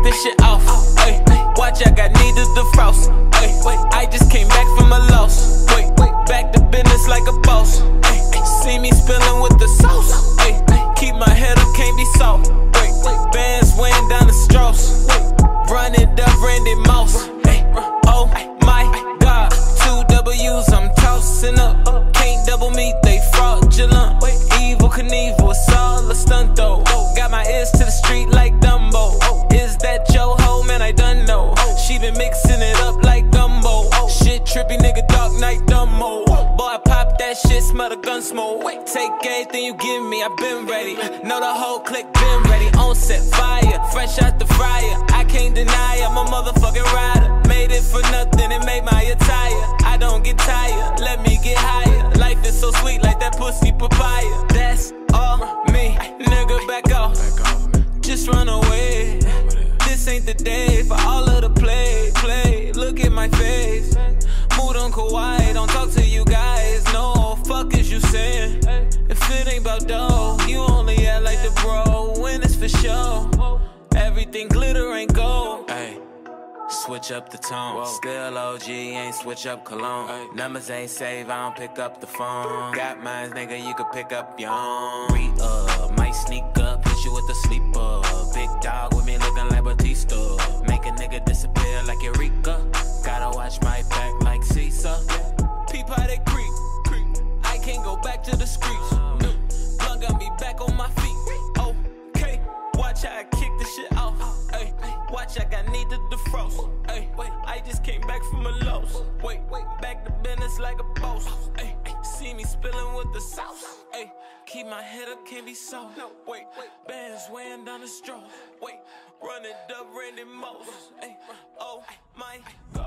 this shit off. Ay, watch, I got need to defrost. Ay, I just came back from a loss. Back to business like a boss. Ay, see me spilling with the sauce. Ay, keep my head up, can't be soft. Bands weighing down the straws. Run it up, Randy Moss. Ay, oh my God, 2 W's I'm tossing up. Can't double me, they fraudulent. Evil Knievel, it's all a stunt though. Got my ears to the street like Dumbo. Is that your hoe? Man, I done know. She been mixing it up like gumbo. Shit trippy, nigga, Dark Knight Dumbo. Boy, I pop that shit, smell the gun smoke. Take everything you give me, I been ready. Know the whole clique been ready. On set fire, fresh out the fryer. I can't deny I'm a motherfucking rider. Made it for nothing, it made my attire. I don't get tired, let me get higher. Life is so sweet like that pussy papaya. That's all me, nigga, back off. Just run away. This ain't the day for all of the play. Look at my face. Mood on Kawhi, don't talk to you guys. No, fuck is you saying? If it ain't about dough, you only act like the bro. When it's for show, everything glitter ain't gold. Ay, switch up the tone. Still OG, ain't switch up cologne. Numbers ain't save, I don't pick up the phone. Got mines, nigga, you could pick up your own. Re-up, might sneak up, hit you with the sleeper. Big dog with me looking like Batista. Make a nigga disappear like Eureka. Gotta watch my back like Caesar. Peep how they creep. I can't go back to the streets. Blunt got me back on my feet. Okay, watch how I kick the shit off. Ay, watch, I got need to defrost. Ay, I just came back from a loss. Back to business like a boss. Ay, see me spilling with the sauce. Ay, keep my head up, can't be soft. Bands weighing down the straw. Run it up, Randy Moss. Ay, oh my God.